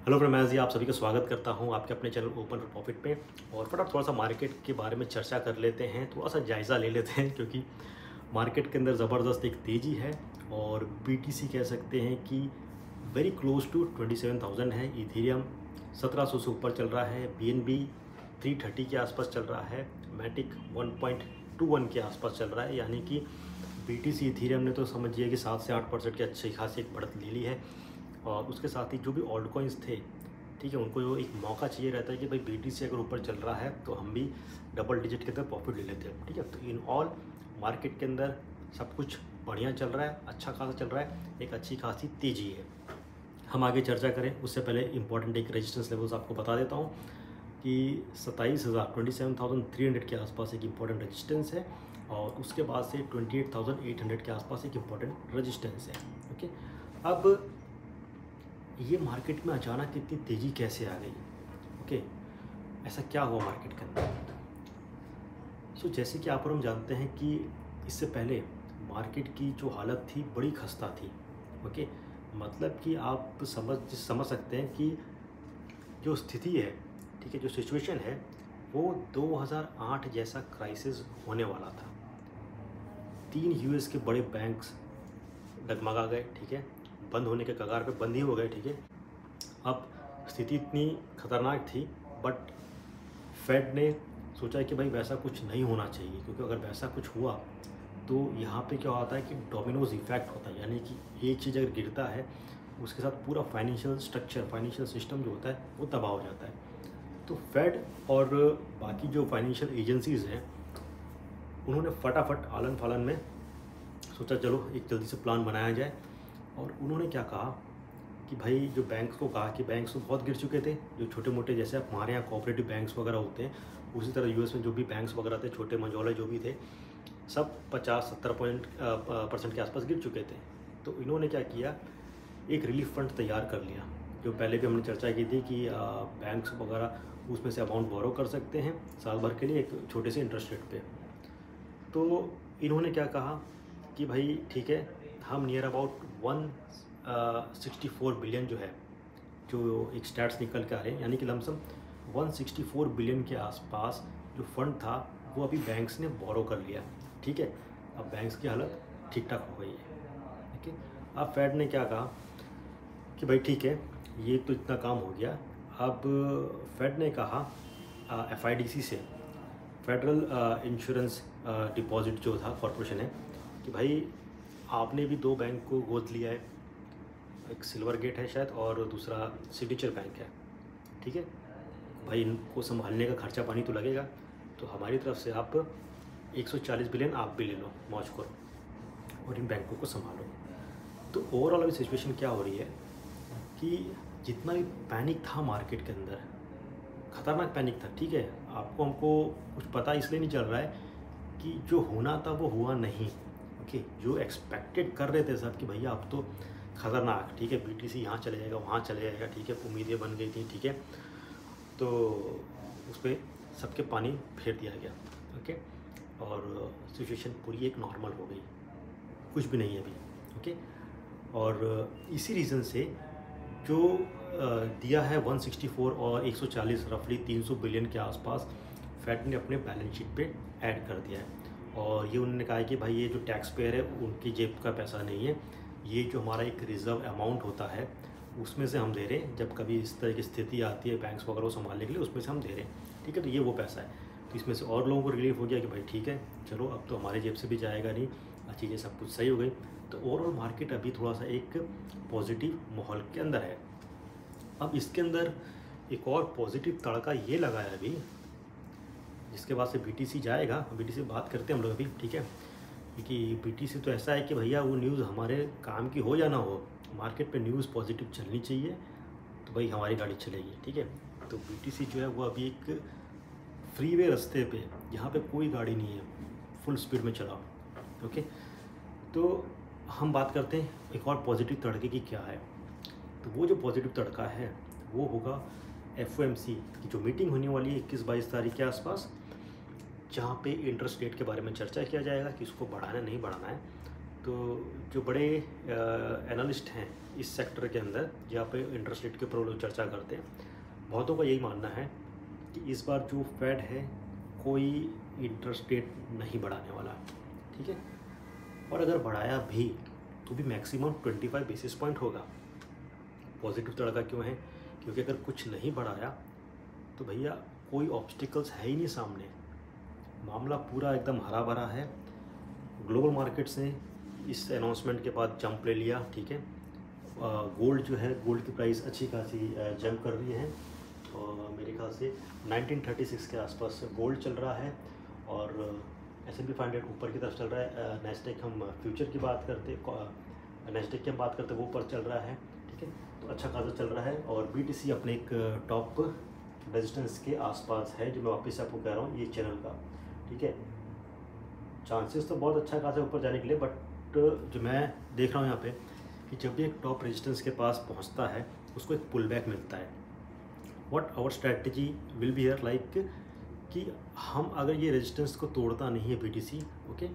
Hello friends जी, आप सभी का स्वागत करता हूं आपके अपने चैनल ओपन फॉर प्रॉफिट पे। और फटाफट थोड़ा सा मार्केट के बारे में चर्चा कर लेते हैं, थोड़ा सा जायज़ा ले लेते हैं क्योंकि मार्केट के अंदर ज़बरदस्त एक तेज़ी है। और बीटीसी कह सकते हैं कि वेरी क्लोज टू 27,000 है। इथेरियम 1700 से ऊपर चल रहा है। बीएनबी 330 के आसपास चल रहा है। मैटिक 1.21 के आसपास चल रहा है। यानी कि बीटीसी इथेरियम ने तो समझिए कि 7 से 8% की अच्छी खासी एक बढ़त ले ली है। और उसके साथ ही जो भी ऑल्ट कॉइन्स थे, ठीक है, उनको जो एक मौका चाहिए रहता है कि भाई बीटीसी अगर ऊपर चल रहा है तो हम भी डबल डिजिट के अंदर प्रॉफिट ले लेते हैं। ठीक है, तो इन ऑल मार्केट के अंदर सब कुछ बढ़िया चल रहा है, अच्छा खासा चल रहा है, एक अच्छी खासी तेज़ी है। हम आगे चर्चा करें उससे पहले इंपॉर्टेंट एक रेजिस्टेंस लेवल्स आपको बता देता हूँ कि 27,300 के आसपास एक इम्पॉर्टेंट रेजिस्टेंस है। और उसके बाद से 28,800 के आसपास एक इम्पॉर्टेंट रेजिस्टेंस है। ओके, अब ये मार्केट में अचानक इतनी तेज़ी कैसे आ गई? ओके, ऐसा क्या हुआ मार्केट के अंदर? जैसे कि आप और हम जानते हैं कि इससे पहले मार्केट की जो हालत थी बड़ी खस्ता थी। ओके, मतलब कि आप समझ सकते हैं कि जो स्थिति है, ठीक है, जो सिचुएशन है वो 2008 जैसा क्राइसिस होने वाला था। 3 यूएस के बड़े बैंक्स डगमगा गए, ठीक है, बंद होने के कगार पे बंद ही हो गए। ठीक है, अब स्थिति इतनी खतरनाक थी, बट फेड ने सोचा कि भाई वैसा कुछ नहीं होना चाहिए, क्योंकि अगर वैसा कुछ हुआ तो यहाँ पे क्या होता है कि डोमिनोज इफेक्ट होता है। यानी कि एक चीज़ अगर गिरता है उसके साथ पूरा फाइनेंशियल स्ट्रक्चर, फाइनेंशियल सिस्टम जो होता है वो तबाह हो जाता है। तो फेड और बाकी जो फाइनेंशियल एजेंसीज़ हैं उन्होंने फटाफट आलन फालन में सोचा चलो एक जल्दी से प्लान बनाया जाए। और उन्होंने क्या कहा कि भाई जो बैंक्स को कहा कि बैंक्स तो बहुत गिर चुके थे, जो छोटे मोटे जैसे हमारे यहाँ कोऑपरेटिव बैंक्स वगैरह होते हैं, उसी तरह यूएस में जो भी बैंक्स वगैरह थे, छोटे मंझौले जो भी थे, सब 50-70% के आसपास गिर चुके थे। तो इन्होंने क्या किया, एक रिलीफ फंड तैयार कर लिया। जो पहले भी हमने चर्चा की थी कि बैंक्स वगैरह उसमें से अमाउंट बोरो कर सकते हैं साल भर के लिए एक छोटे से इंटरेस्ट रेट पे। तो इन्होंने क्या कहा कि भाई ठीक है, हम नियर अबाउट 164 बिलियन जो है, जो एक स्टैट्स निकल के आ रहे हैं, यानी कि लमसम 164 बिलियन के आसपास जो फंड था वो अभी बैंक्स ने बोरो कर लिया। ठीक है, अब बैंक्स की हालत ठीक ठाक हो गई है। ठीक है, अब फेड ने क्या कहा कि भाई ठीक है, ये तो इतना काम हो गया। अब फेड ने कहा एफआईडीसी से, फेडरल इंश्योरेंस डिपॉजिट जो था कॉरपोरेशन है, कि भाई आपने भी 2 बैंक को गोद लिया है, एक सिल्वर गेट है शायद और दूसरा सिग्नेचर बैंक है। ठीक है, भाई इनको संभालने का खर्चा पानी तो लगेगा, तो हमारी तरफ से आप 140 बिलियन आप भी ले लो, मौज करो और इन बैंकों को संभालो। तो ओवरऑल अभी सिचुएशन क्या हो रही है कि जितना भी पैनिक था मार्केट के अंदर, खतरनाक पैनिक था। ठीक है, आपको हमको कुछ पता इसलिए नहीं चल रहा है कि जो होना था वो हुआ नहीं। ओके, जो एक्सपेक्टेड कर रहे थे सब कि भैया अब तो खतरनाक, ठीक है, बीटीसी यहाँ चले जाएगा, वहाँ चले जाएगा, ठीक है, उम्मीदें बन गई थी। ठीक है, तो उस पर सबके पानी फेर दिया गया। ओके, और सिचुएशन पूरी एक नॉर्मल हो गई, कुछ भी नहीं है अभी। ओके, और इसी रीज़न से जो दिया है 164 और 140, रफली 300 बिलियन के आसपास फेड ने अपने बैलेंस शीट पे ऐड कर दिया है। और ये उन्होंने कहा है कि भाई ये जो टैक्स पेयर है उनकी जेब का पैसा नहीं है, ये जो हमारा एक रिजर्व अमाउंट होता है उसमें से हम दे रहे हैं, जब कभी इस तरह की स्थिति आती है बैंक्स वगैरह को संभालने के लिए, उसमें से हम दे रहे हैं। ठीक है, तो ये वो पैसा है। तो इसमें से और लोगों को रिलीफ हो गया कि भाई ठीक है, चलो अब तो हमारे जेब से भी जाएगा नहीं, चीज़ें सब कुछ सही हो गई। तो ओवरऑल मार्केट अभी थोड़ा सा एक पॉजिटिव माहौल के अंदर है। अब इसके अंदर एक और पॉजिटिव तड़का ये लगा है अभी, जिसके बाद से बीटीसी जाएगा। बीटीसी बात करते हैं हम लोग अभी, ठीक है, क्योंकि बीटीसी तो ऐसा है कि भैया वो न्यूज़ हमारे काम की हो या ना हो, मार्केट पे न्यूज़ पॉजिटिव चलनी चाहिए, तो भाई हमारी गाड़ी चलेगी। ठीक है, तो बीटीसी जो है वो अभी एक फ्रीवे रास्ते पे, जहाँ पे कोई गाड़ी नहीं है, फुल स्पीड में चलाओ। ओके, तो हम बात करते हैं एक और पॉजिटिव तड़के की क्या है। तो वो जो पॉजिटिव तड़का है वो होगा एफओएमसी की जो मीटिंग होने वाली है 21-22 तारीख के आसपास, जहाँ पे इंटरेस्ट रेट के बारे में चर्चा किया जाएगा कि इसको बढ़ाना नहीं बढ़ाना है। तो जो बड़े एनालिस्ट हैं इस सेक्टर के अंदर जहाँ पे इंटरेस्ट रेट के ऊपर लोग चर्चा करते हैं, बहुतों का यही मानना है कि इस बार जो फेड है कोई इंटरेस्ट रेट नहीं बढ़ाने वाला, ठीक है। और अगर बढ़ाया भी तो भी मैक्सिमम 25 बेसिस पॉइंट होगा। पॉजिटिव तड़का क्यों है? क्योंकि अगर कुछ नहीं बढ़ाया तो भैया कोई ऑब्स्टिकल्स है ही नहीं सामने, मामला पूरा एकदम हरा भरा है। ग्लोबल मार्केट्स ने इस अनाउंसमेंट के बाद जंप ले लिया, ठीक है। गोल्ड जो है, गोल्ड की प्राइस अच्छी खासी जंप कर रही है और मेरे ख्याल से 1936 के आसपास गोल्ड चल रहा है और S&P 500 ऊपर की तरफ चल रहा है। नेस्डेक हम फ्यूचर की बात करते, नेस्डेक की हम बात करते वो ऊपर चल रहा है, ठीक है। तो अच्छा खासा चल रहा है और BTC अपने एक टॉप रेजिस्टेंस के आसपास है, जो मैं वापस आपको कह रहा हूँ ये चैनल का, ठीक है। चांसेस तो बहुत अच्छा खासा ऊपर जाने के लिए, बट जो मैं देख रहा हूँ यहाँ पे कि जब भी एक टॉप रेजिस्टेंस के पास पहुँचता है उसको एक पुल बैक मिलता है। What our strategy will be here, like कि हम अगर ये रेजिस्टेंस को तोड़ता नहीं है BTC, okay,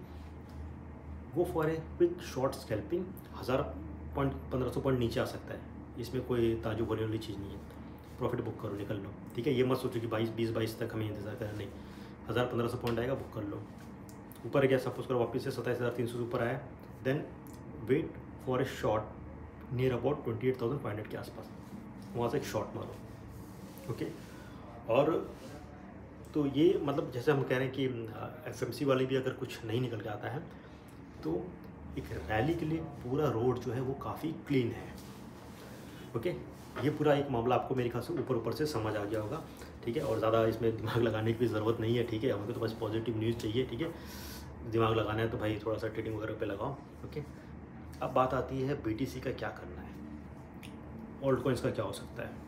go for a quick short scalping. 1000 point 1500 point नीचे आ सकता है, इसमें कोई ताजुब होने वाली चीज़ नहीं है। प्रॉफिट बुक करो, निकल लो, ठीक है। ये मत सोचो कि 22 तक हमें इंतजार करना, नहीं, 1000-1500 पॉइंट आएगा, बुक कर लो। ऊपर गया, सपोज करो वापस से 27,300 से ऊपर आया, then wait for a short near about 28,500 के आसपास, वहाँ से एक शॉर्ट मारो, ओके। और तो ये मतलब जैसे हम कह रहे हैं कि FMC वाले भी अगर कुछ नहीं निकल के आता है तो एक रैली के लिए पूरा रोड जो है वो काफ़ी क्लीन है, ओके। ये पूरा एक मामला आपको मेरे ख्याल से ऊपर से समझ आ गया होगा, ठीक है। और ज़्यादा इसमें दिमाग लगाने की भी ज़रूरत नहीं है, ठीक है। हमको तो बस पॉजिटिव न्यूज़ चाहिए, ठीक है। दिमाग लगाना है तो भाई थोड़ा सा ट्रेडिंग वगैरह पे लगाओ, ओके। अब बात आती है BTC का क्या करना है, ऑल्ट कॉइन्स का क्या हो सकता है।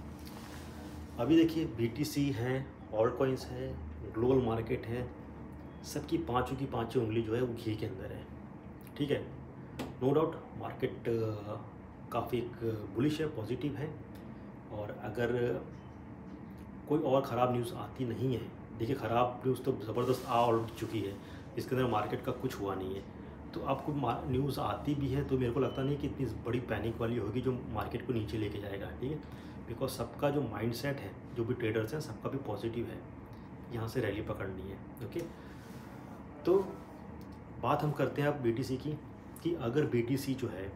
अभी देखिए BTC है, ऑल्ट कॉइन्स है, ग्लोबल मार्केट है, सबकी पाँचों की पाँचों उंगली जो है वो घी के अंदर है, ठीक है। नो डाउट मार्केट काफ़ी बुलिश है, पॉजिटिव है। और अगर कोई और ख़राब न्यूज़ आती नहीं है, देखिए ख़राब न्यूज़ तो ज़बरदस्त आ ऑल चुकी है, इसके अंदर मार्केट का कुछ हुआ नहीं है। तो आपको न्यूज़ आती भी है तो मेरे को लगता नहीं कि इतनी बड़ी पैनिक वाली होगी जो मार्केट को नीचे लेके जाएगा, ठीक है। बिकॉज सबका जो माइंडसेट है, जो भी ट्रेडर्स हैं, सबका भी पॉजिटिव है, यहाँ से रैली पकड़नी है, ओके। तो बात हम करते हैं अब BTC की, कि अगर BTC जो है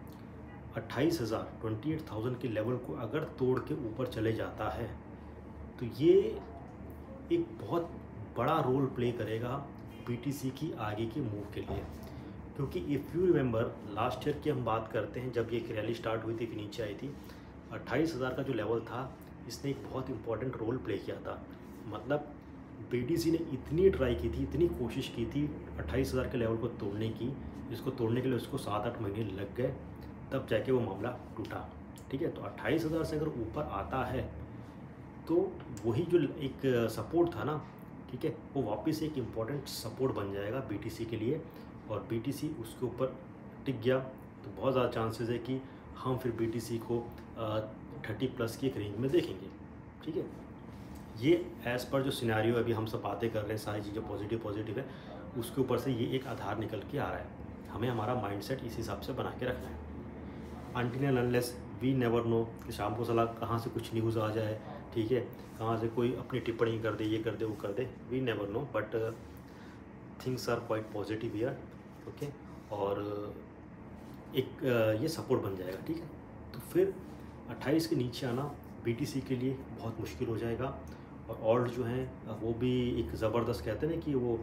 28,000 के लेवल को अगर तोड़ के ऊपर चले जाता है तो ये एक बहुत बड़ा रोल प्ले करेगा BTC की आगे की मूव के लिए। क्योंकि if you remember last year की हम बात करते हैं, जब ये एक रैली स्टार्ट हुई थी, फिर नीचे आई थी, 28,000 का जो लेवल था, इसने एक बहुत इंपॉर्टेंट रोल प्ले किया था। मतलब BTC ने इतनी ट्राई की थी, इतनी कोशिश की थी 28,000 के लेवल को तोड़ने की, जिसको तोड़ने के लिए उसको 7-8 महीने लग गए, तब जाके वो मामला टूटा, ठीक है। तो 28,000 से अगर ऊपर आता है तो वही जो एक सपोर्ट था ना, ठीक है, वो वापस एक इम्पॉर्टेंट सपोर्ट बन जाएगा BTC के लिए। और BTC उसके ऊपर टिक गया तो बहुत ज़्यादा चांसेस है कि हम फिर BTC को 30+ की एक रेंज में देखेंगे, ठीक है। ये एज़ पर जो सिनेरियो अभी हम सब बातें कर रहे हैं, सारी चीज़ें पॉजिटिव है, उसके ऊपर से ये एक आधार निकल के आ रहा है। हमें हमारा माइंडसेट इस हिसाब से बना के रखना है। Until and unless we never know कि शाम को सलाह कहाँ से कुछ न्यूज़ आ जाए, ठीक है, कहाँ से कोई अपनी टिप्पणी कर दे, ये कर दे, वो कर दे, we never know, but things are quite positive here, okay. और एक ये सपोर्ट बन जाएगा, ठीक है। तो फिर 28 के नीचे आना BTC के लिए बहुत मुश्किल हो जाएगा। और ऑल्ट जो हैं वो भी एक ज़बरदस्त, कहते हैं ना कि वो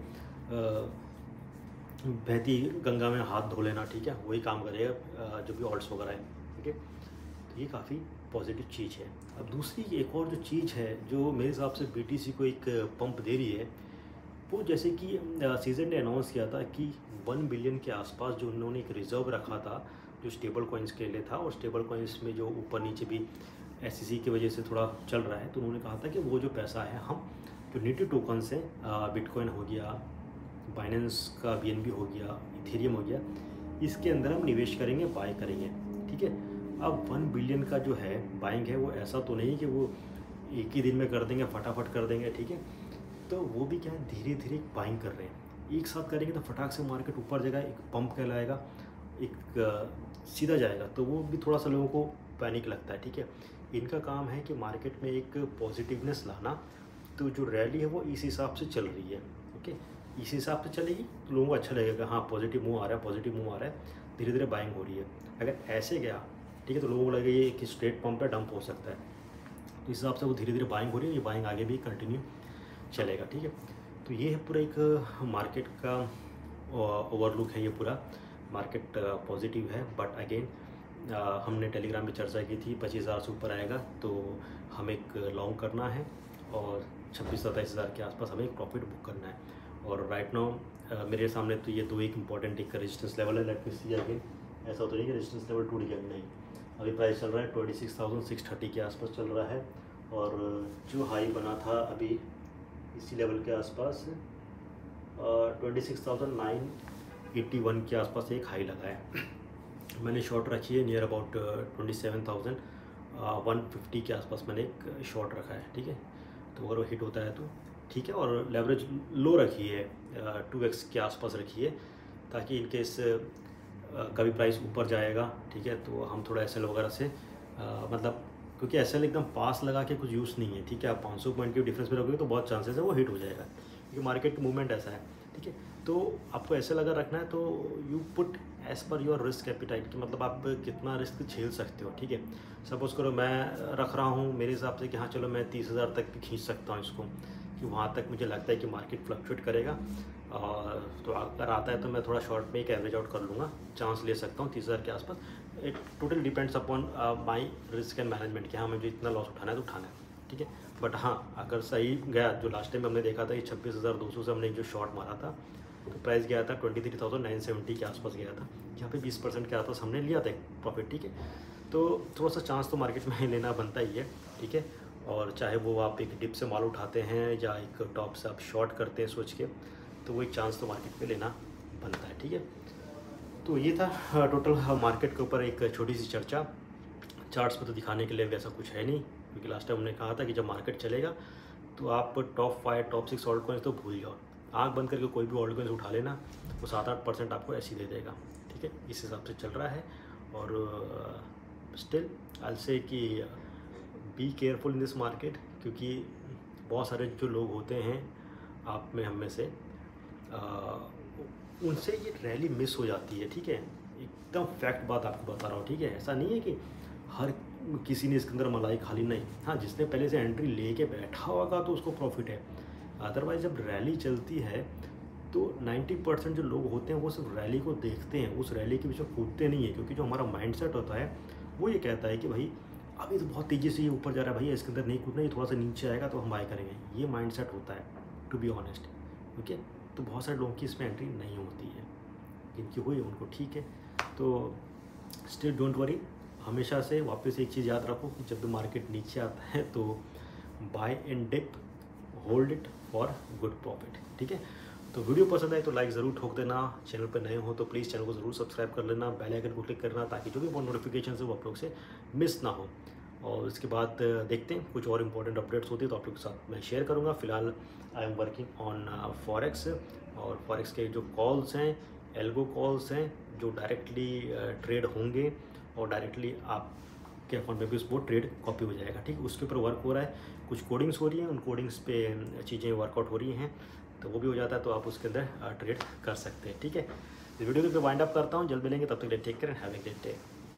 बहती गंगा में हाथ धो लेना, ठीक है, वही काम करेगा जो भी ऑल्ट्स वगैरह है, ठीक है। तो ये काफ़ी पॉजिटिव चीज़ है। अब दूसरी एक और जो चीज़ है जो मेरे हिसाब से BTC को एक पंप दे रही है, वो जैसे कि सीजन ने अनाउंस किया था कि 1 बिलियन के आसपास जो उन्होंने एक रिज़र्व रखा था जो स्टेबल कॉइन्स के लिए था, और स्टेबल कॉइन्स में जो ऊपर नीचे भी SEC की वजह से थोड़ा चल रहा है, तो उन्होंने कहा था कि वो जो पैसा है हम जो नेटिव टोकन्स हैं, बिटकॉइन हो गया, बाइनेंस का BNB हो गया, इथेरियम हो गया, इसके अंदर हम निवेश करेंगे, बाय करेंगे, ठीक है। अब 1 बिलियन का जो है बाइंग है, वो ऐसा तो नहीं कि वो एक ही दिन में कर देंगे, फटाफट कर देंगे, ठीक है। तो वो भी क्या है, धीरे धीरे बाइंग कर रहे हैं। एक साथ करेंगे तो फटाक से मार्केट ऊपर जाएगा, एक पंप कहलाएगा, एक सीधा जाएगा, तो वो भी थोड़ा सा लोगों को पैनिक लगता है। ठीक है, इनका काम है कि मार्केट में एक पॉजिटिवनेस लाना, तो जो रैली है वो इस हिसाब से चल रही है। ओके, इस हिसाब से चलेगी तो लोगों को अच्छा लगेगा, हाँ पॉजिटिव मूव आ रहा है, पॉजिटिव मूव आ रहा है, धीरे धीरे बाइंग हो रही है। अगर ऐसे गया, ठीक है, तो लोगों को लगेगा ये कि स्ट्रेट पंप पे डंप हो सकता है, तो इस हिसाब से वो धीरे धीरे बाइंग हो रही है, ये बाइंग आगे भी कंटिन्यू चलेगा। ठीक है, तो ये है पूरा एक मार्केट का ओवरलुक है, ये पूरा मार्केट पॉजिटिव है। बट अगेन हमने टेलीग्राम में चर्चा की थी 25,000 से ऊपर आएगा तो हमें एक लॉन्ग करना है और 26-27 हज़ार के आसपास हमें एक प्रॉफिट बुक करना है। और राइट नाउ मेरे सामने तो ये दो एक इंपॉर्टेंट एक रेजिस्टेंस लेवल है। लेट मी सी अगेन, ऐसा होता नहीं कि रेजिस्टेंस लेवल टूट गया, नहीं, अभी प्राइस चल रहा है 26,630 के आसपास चल रहा है। और जो हाई बना था अभी इसी लेवल के आसपास 26,981 के आसपास एक हाई लगा है। मैंने शॉर्ट रखी है नियर अबाउट 27,150 के आसपास मैंने एक शॉर्ट रखा है। ठीक है, तो अगर वो हिट होता है तो ठीक है, और लेवरेज लो रखी है 2x के आसपास रखी है, ताकि इनकेस कभी प्राइस ऊपर जाएगा, ठीक है, तो हम थोड़ा एसएल वगैरह से मतलब, क्योंकि एसएल एकदम पास लगा के कुछ यूज़ नहीं है। ठीक है, आप 500 पॉइंट के डिफरेंस में रखोगे तो बहुत चांसेस है वो हिट हो जाएगा, क्योंकि मार्केट का मूवमेंट ऐसा है। ठीक है, तो आपको ऐसे लगा रखना है, तो you put as per your risk appetite, कि मतलब आप कितना रिस्क झेल सकते हो। ठीक है, सपोज़ करो मैं रख रहा हूँ मेरे हिसाब से कि हाँ चलो मैं 30,000 तक भी खींच सकता हूँ इसको, कि वहाँ तक मुझे लगता है कि मार्केट फ्लक्चुएट करेगा, और तो अगर आता है तो मैं थोड़ा शॉर्ट में एक एवरेज आउट कर लूँगा, चांस ले सकता हूँ 30,000 के आसपास। It total depends upon my risk and management, कि हाँ मुझे इतना लॉस उठाना है तो उठाना है। ठीक है, बट हाँ अगर सही गया, जो लास्ट टाइम हमने देखा था कि 26,200 से हमने जो शॉर्ट मारा था, तो प्राइस गया था 23,970 के आसपास गया था, यहाँ पे 20% के आसपास हमने लिया था एक प्रॉफिट। ठीक है, तो थोड़ा सा चांस तो मार्केट में लेना बनता ही है। ठीक है, और चाहे वो आप एक डिप से माल उठाते हैं या एक टॉप से आप शॉर्ट करते हैं सोच के, तो वो एक चांस तो मार्केट में लेना बनता है। ठीक है, तो ये था टोटल मार्केट के ऊपर एक छोटी सी चर्चा। चार्ट्स पर तो दिखाने के लिए वैसा कुछ है नहीं, क्योंकि लास्ट टाइम हमने कहा था कि जब मार्केट चलेगा तो आप टॉप 5 टॉप 6 ऑल्ट कॉइन्स तो भूल जाओ, आँख बंद करके कोई भी ऑल्ट कॉइन्स उठा लेना, वो 7-8% आपको ऐसी दे देगा। ठीक है, इस हिसाब से चल रहा है। और स्टिल आई से कि be careful in this market, क्योंकि बहुत सारे जो लोग होते हैं आप में हम में से, उनसे ये रैली मिस हो जाती है। ठीक है, एकदम फैक्ट बात आपको बता रहा हूँ। ठीक है, ऐसा नहीं है कि हर किसी ने इसके अंदर मलाई खाली, नहीं, हाँ जिसने पहले से एंट्री लेके बैठा होगा तो उसको प्रॉफिट है। अदरवाइज जब रैली चलती है तो 90% जो लोग होते हैं वो सिर्फ रैली को देखते हैं, उस रैली के पीछे कूदते नहीं है, क्योंकि जो हमारा माइंडसेट होता है वो ये कहता है कि भाई अभी तो बहुत तेज़ी से ये ऊपर जा रहा है, भैया इसके अंदर नहीं कूदना, ये थोड़ा सा नीचे आएगा तो हम बाय करेंगे, ये माइंडसेट होता है, टू बी ऑनेस्ट। ओके, तो बहुत सारे लोगों की इसमें एंट्री नहीं होती है, जिनकी हुई उनको ठीक है। तो स्टिल डोंट वरी, हमेशा से वापस एक चीज़ याद रखो कि जब भी मार्केट नीचे आता है तो buy and dip, hold it for good profit. ठीक है, तो वीडियो पसंद आए तो लाइक ज़रूर ठोक देना, चैनल पर नए हो तो प्लीज़ चैनल को ज़रूर सब्सक्राइब कर लेना, बेल आइकन को क्लिक करना, ताकि जो भी नोटिफिकेशन है वो आप लोग से मिस ना हो। और इसके बाद देखते हैं कुछ और इम्पोर्टेंट अपडेट्स होती है तो आप लोग के साथ मैं शेयर करूँगा। फिलहाल I am working on forex, और फॉरेक्स के जो कॉल्स हैं, एल्गो कॉल्स हैं, जो डायरेक्टली ट्रेड होंगे और डायरेक्टली आपके अकाउंट में भी वो ट्रेड कॉपी हो जाएगा। ठीक, उसके ऊपर वर्क हो रहा है, कुछ कोडिंग्स हो रही हैं, उन कोडिंग्स पे चीज़ें वर्कआउट हो रही हैं, तो वो भी हो जाता है, तो आप उसके अंदर ट्रेड कर सकते हैं। ठीक है, इस वीडियो को वाइंड अप करता हूँ, जल्द मिलेंगे, तब तक take care and have a great day.